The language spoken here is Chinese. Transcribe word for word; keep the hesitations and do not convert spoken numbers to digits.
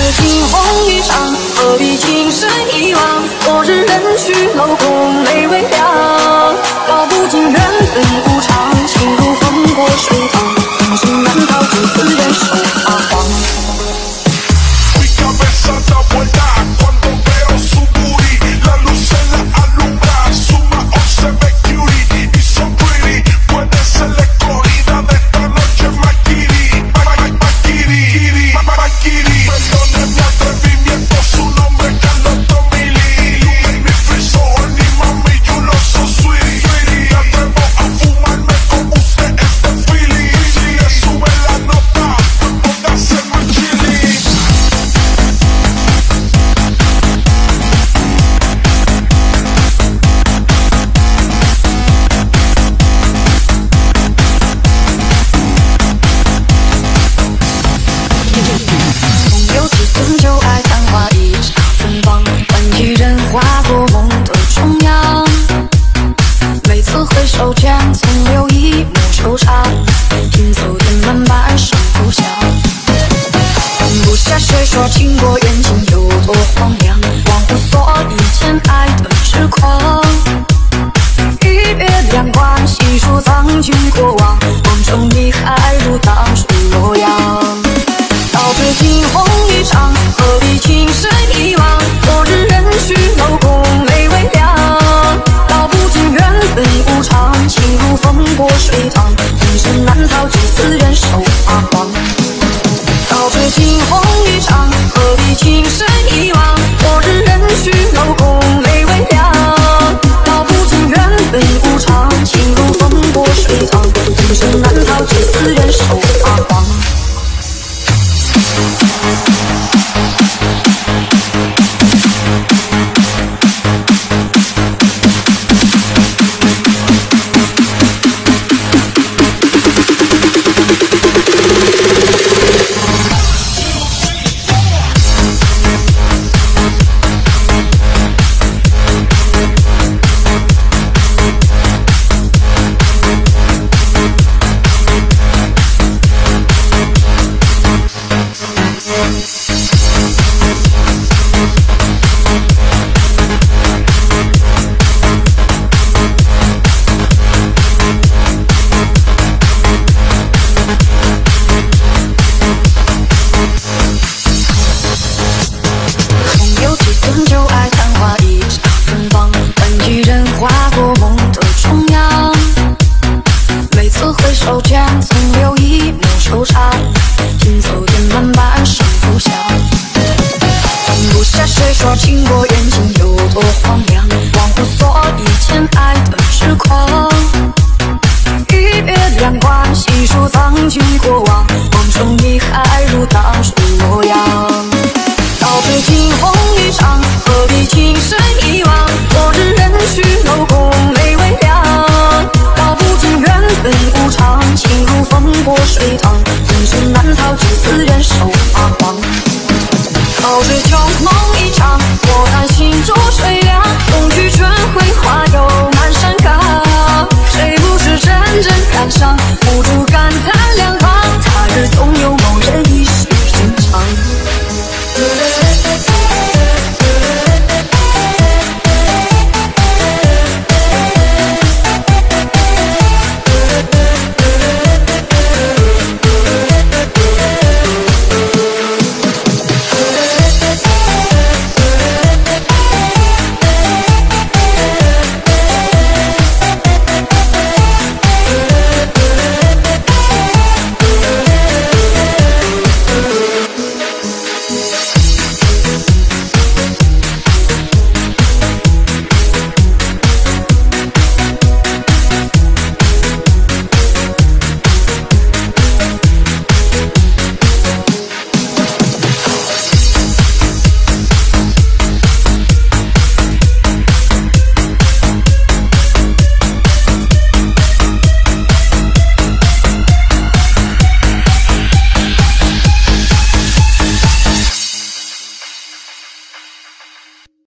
惊鸿一场，何必情深一往？昨日人去楼空，泪微凉。道不尽缘分无常，情如风过水淌，人生难逃几次人手发慌。 说情过缘尽有多荒凉，忘乎所以前爱的痴狂。一别两关，细数藏君过往，梦中你还如当初模样。早知惊鸿一场，何必情深一往？昨日人去楼空，泪微凉。道不尽缘分无常，情如风过水淌，人生难逃几次人手发慌。 早知惊鸿一场，何必情深一往？昨日人去楼空，泪微凉。道不尽缘分无常，情如风过水淌，人生难逃几次人手发慌。说情